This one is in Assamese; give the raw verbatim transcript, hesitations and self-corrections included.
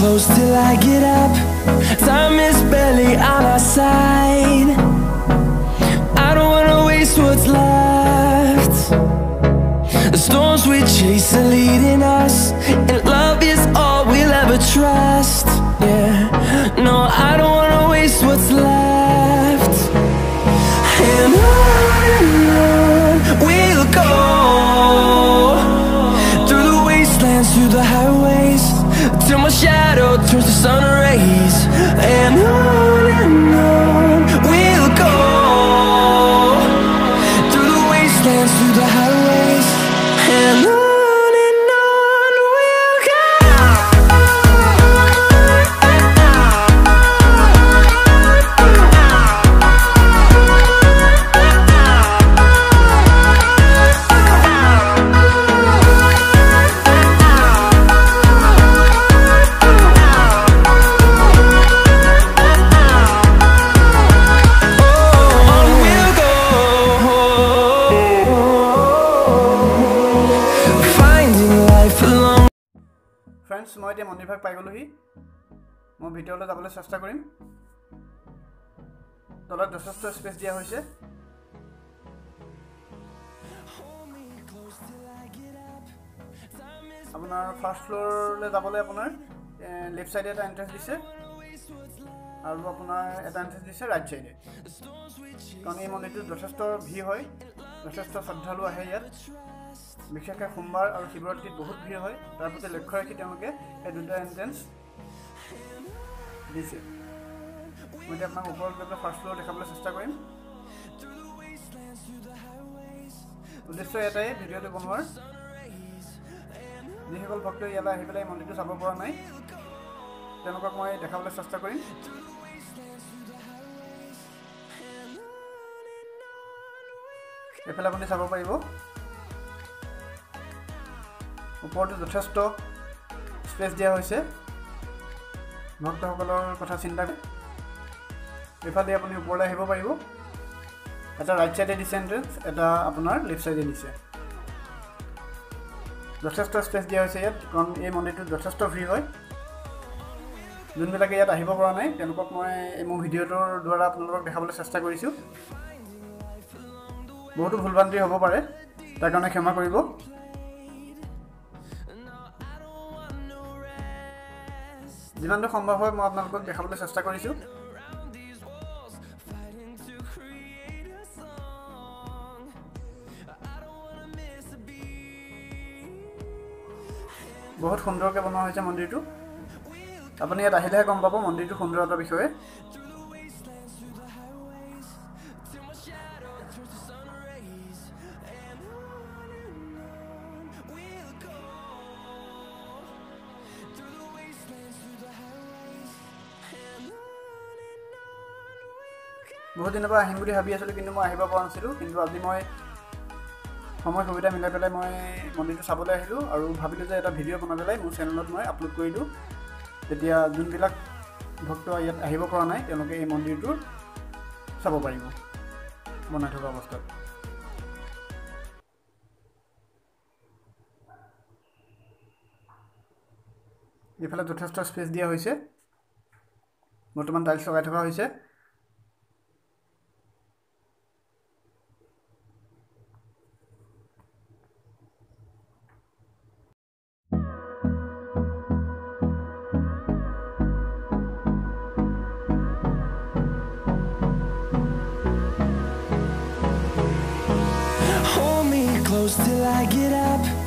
close till I get up. Time is barely on our side. I don't wanna waste what's left. The storms we chase are leading us, and love is all we'll ever trust. Yeah, no, I don't wanna waste what's left. And on and on we'll go, through the wastelands, through the highways, till my shadow turns to sun rays. And on and on we'll go, through the wastelands, through the highways, and on. Friends, মই এতিয়া মন্দিৰ ভাগ পাই গলোহি। মই ভিতৰলৈ যাবলৈ চেষ্টা কৰিম। তলত যথেষ্ট স্পেচ দিয়া হৈছে। আপোনাৰ ফাৰ্ষ্ট ফ্লোৰলৈ যাবলৈ আপোনাৰ লেফট সাইডে এটা এন্ট্ৰেন্স দিছে আৰু আপোনাৰ এটা এন্ট্ৰেন্স দিছে ৰাইট সাইডে। কাৰণ এই মন্দিৰটো যথেষ্ট ভিৰ হয়, যথেষ্ট শ্ৰদ্ধালু আহে ইয়াত। বিশেষকৈ সোমবাৰ আৰু শিৱৰাত্ৰিত বহুত ভিৰ হয়। তাৰ প্ৰতি লক্ষ্য ৰাখি তেওঁলোকে এই দুটা এন্ট্ৰেন্স দিছে। মই এতিয়া আপোনাক ওপৰত গৈ পেলাই ফাৰ্ষ্ট ফ্লোৰ দেখাবলৈ চেষ্টা কৰিম। উদ্দেশ্য এটাই ভিডিঅ'টো বনোৱাৰ, যিসকল ভক্তই ইয়ালৈ আহি পেলাই মন্দিৰটো চাব পৰা নাই তেওঁলোকক মই দেখাবলৈ চেষ্টা কৰিম। এইফালে আপুনি চাব পাৰিব, ওপৰতো যথেষ্ট স্পেচ দিয়া হৈছে ভক্তসকলৰ কথা চিন্তা কৰি। এইফালে আপুনি ওপৰলৈ আহিব পাৰিব। এটা ৰাইট সাইডে দিছে এন্ট্ৰেন্স, এটা আপোনাৰ লেফট সাইডে দিছে। যথেষ্ট স্পেচ দিয়া হৈছে ইয়াত, কাৰণ এই মন্দিৰটোত যথেষ্ট ভিৰ হয়। যোনবিলাকে ইয়াত আহিব পৰা নাই তেওঁলোকক মই এই মোৰ ভিডিঅ'টোৰ দ্বাৰা আপোনালোকক দেখাবলৈ চেষ্টা কৰিছোঁ। বহুতো ভুলভ্ৰান্তি হ'ব পাৰে, তাৰ কাৰণে ক্ষমা কৰিব। যিমানটো সম্ভৱ হয় মই আপোনালোকক দেখাবলৈ চেষ্টা কৰিছোঁ। বহুত সুন্দৰকৈ বনোৱা হৈছে মন্দিৰটো। আপুনি ইয়াত আহিলেহে গম পাব মন্দিৰটোৰ সুন্দৰতাৰ বিষয়ে। বহুত দিনৰ পৰা আহিম বুলি ভাবি আছিলোঁ, কিন্তু মই আহিব পৰা নাছিলোঁ। কিন্তু আজি মই সময় সুবিধা মিলাই পেলাই মই মন্দিৰটো চাবলৈ আহিলোঁ আৰু ভাবিলোঁ যে এটা ভিডিঅ' বনাই পেলাই মোৰ চেনেলত মই আপলোড কৰি দিওঁ। তেতিয়া যোনবিলাক ভক্ত ইয়াত আহিব পৰা নাই তেওঁলোকে এই মন্দিৰটোৰ চাব পাৰিব বনাই থকা অৱস্থাত। এইফালে যথেষ্ট স্পেচ দিয়া হৈছে, বৰ্তমান টাইলছ লগাই থকা হৈছে। Hold me close till I get up.